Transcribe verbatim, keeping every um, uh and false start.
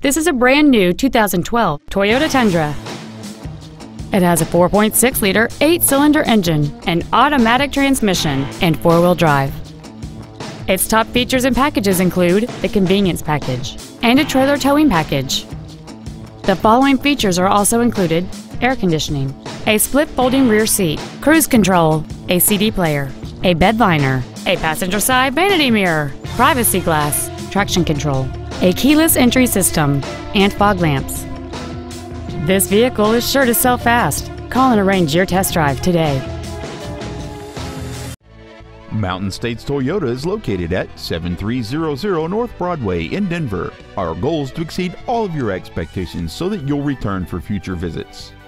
This is a brand new two thousand twelve Toyota Tundra. It has a four point six liter eight-cylinder engine, an automatic transmission, and four-wheel drive. Its top features and packages include the convenience package and a trailer towing package. The following features are also included: air conditioning, a split folding rear seat, cruise control, a C D player, a bed liner, a passenger side vanity mirror, privacy glass, traction control, a keyless entry system, and fog lamps. This vehicle is sure to sell fast. Call and arrange your test drive today. Mountain States Toyota is located at seven three zero zero North Broadway in Denver. Our goal is to exceed all of your expectations so that you'll return for future visits.